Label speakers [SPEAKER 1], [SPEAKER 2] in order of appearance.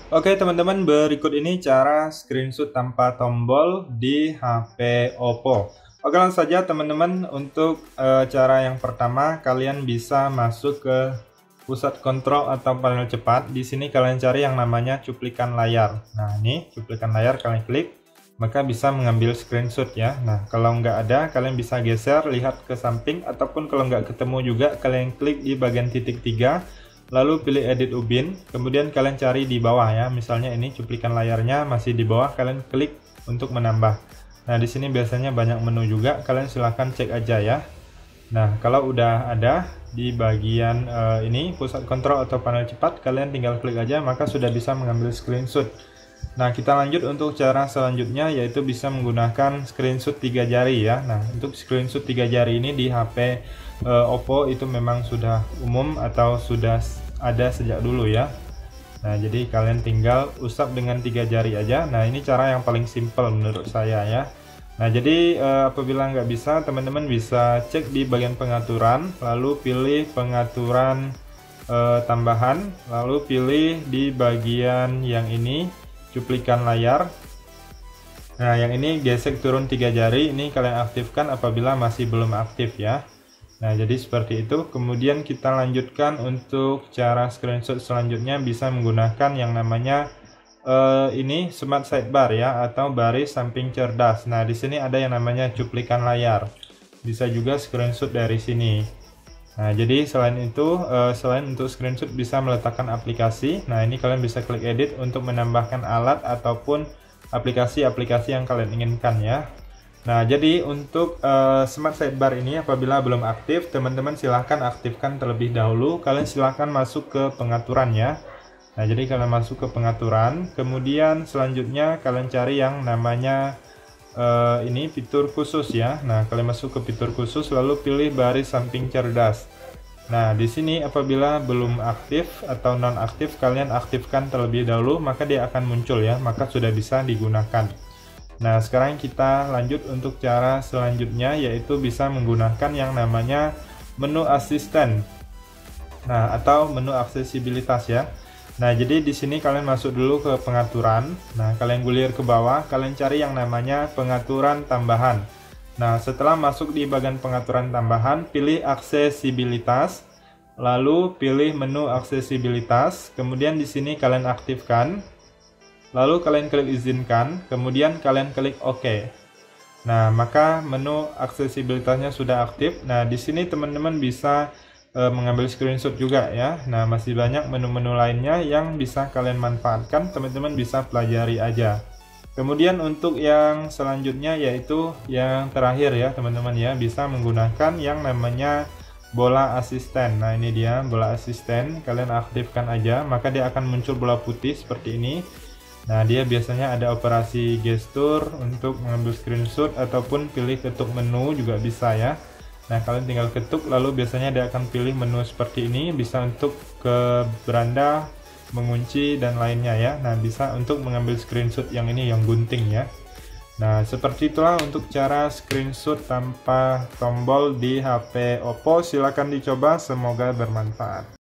[SPEAKER 1] Oke teman-teman, berikut ini cara screenshot tanpa tombol di HP Oppo. Oke, langsung saja teman-teman. Untuk cara yang pertama, kalian bisa masuk ke pusat kontrol atau panel cepat. Di sini kalian cari yang namanya cuplikan layar. Nah, ini cuplikan layar, kalian klik, maka bisa mengambil screenshot ya. Nah, kalau nggak ada, kalian bisa geser, lihat ke samping, ataupun kalau nggak ketemu juga, kalian klik di bagian titik 3, lalu pilih edit ubin, kemudian kalian cari di bawah ya. Misalnya ini cuplikan layarnya masih di bawah, kalian klik untuk menambah. Nah, di sini biasanya banyak menu juga, kalian silahkan cek aja ya. Nah, kalau udah ada di bagian ini pusat kontrol atau panel cepat, kalian tinggal klik aja, maka sudah bisa mengambil screenshot. Nah, kita lanjut untuk cara selanjutnya, yaitu bisa menggunakan screenshot 3 jari ya. Nah, untuk screenshot 3 jari ini di HP Oppo itu memang sudah umum atau sudah ada sejak dulu ya. Nah, jadi kalian tinggal usap dengan 3 jari aja. Nah, ini cara yang paling simple menurut saya ya. Nah, jadi apabila nggak bisa, teman-teman bisa cek di bagian pengaturan, lalu pilih pengaturan tambahan, lalu pilih di bagian yang ini cuplikan layar. Nah, yang ini gesek turun 3 jari, ini kalian aktifkan apabila masih belum aktif ya. Nah, jadi seperti itu. Kemudian kita lanjutkan untuk cara screenshot selanjutnya, bisa menggunakan yang namanya ini smart sidebar ya, atau baris samping cerdas. Nah, di sini ada yang namanya cuplikan layar. Bisa juga screenshot dari sini. Nah, jadi selain itu, selain untuk screenshot bisa meletakkan aplikasi. Nah, ini kalian bisa klik edit untuk menambahkan alat ataupun aplikasi-aplikasi yang kalian inginkan ya. Nah, jadi untuk smart sidebar ini apabila belum aktif, teman-teman silahkan aktifkan terlebih dahulu. Kalian silahkan masuk ke pengaturan ya. Nah, jadi kalian masuk ke pengaturan, kemudian selanjutnya kalian cari yang namanya ini fitur khusus ya. Nah, kalian masuk ke fitur khusus, lalu pilih baris samping cerdas. Nah, di sini apabila belum aktif atau non aktif, kalian aktifkan terlebih dahulu, maka dia akan muncul ya, maka sudah bisa digunakan. Nah, sekarang kita lanjut untuk cara selanjutnya, yaitu bisa menggunakan yang namanya menu asisten. Nah, atau menu aksesibilitas ya. Nah, jadi di sini kalian masuk dulu ke pengaturan. Nah, kalian gulir ke bawah, kalian cari yang namanya pengaturan tambahan. Nah, setelah masuk di bagian pengaturan tambahan, pilih aksesibilitas, lalu pilih menu aksesibilitas, kemudian di sini kalian aktifkan. Lalu kalian klik izinkan, kemudian kalian klik OK. Nah, maka menu aksesibilitasnya sudah aktif. Nah, di sini teman-teman bisa mengambil screenshot juga ya. Nah, masih banyak menu-menu lainnya yang bisa kalian manfaatkan, teman-teman bisa pelajari aja. Kemudian untuk yang selanjutnya, yaitu yang terakhir ya teman-teman ya, bisa menggunakan yang namanya bola asisten. Nah, ini dia bola asisten, kalian aktifkan aja, maka dia akan muncul bola putih seperti ini. Nah, dia biasanya ada operasi gestur untuk mengambil screenshot ataupun pilih ketuk menu juga bisa ya. Nah, kalian tinggal ketuk, lalu biasanya dia akan pilih menu seperti ini, bisa untuk ke beranda, mengunci, dan lainnya ya. Nah, bisa untuk mengambil screenshot yang ini, yang gunting ya. Nah, seperti itulah untuk cara screenshot tanpa tombol di HP Oppo. Silahkan dicoba, semoga bermanfaat.